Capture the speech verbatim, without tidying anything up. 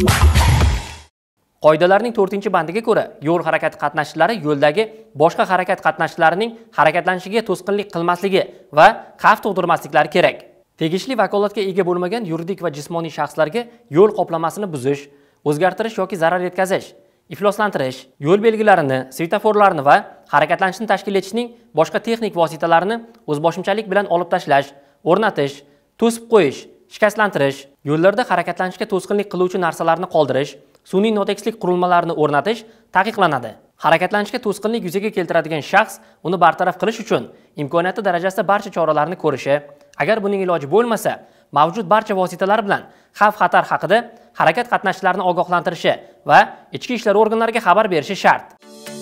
Qoidalarning to'rtinchi bandiga ko'ra, yo'l harakati qatnashchilari yo'ldagi boshqa harakat qatnashchilarining harakatlanishiga to'sqinlik qilmasligi va xavf tug'dirmasliklari kerak. Tegishli vakolatga ega bo'lmagan yuridik va jismoniy shaxslarga yo'l qoplamasini buzish, o'zgartirish yoki zarar yetkazish, ifloslantirish, yo'l belgilarini, svetoforlarni va harakatlanishni tashkil etishning boshqa texnik vositalarini o'zboshimchalik bilan olib tashlash, o'rnatish, to'sib qo'yish, shikastlantirish, yo'llarda harakatlanishga to'sqinlik qiluvchi narsalarni qoldirish, sun'iy notekislik qurilmalarini o'rnatish taqiqlanadi. Harakatlanishga to'sqinlik yuzaga keltiradigan shaxs uni bartaraf qilish uchun imkoniyati darajasida barcha choralarni ko'rishi, agar buning iloji bo'lmasa, mavjud barcha vositalar bilan xavf-xatar haqida harakat qatnashchilarini ogohlantirishi va ichki ishlar organlariga xabar berishi shart.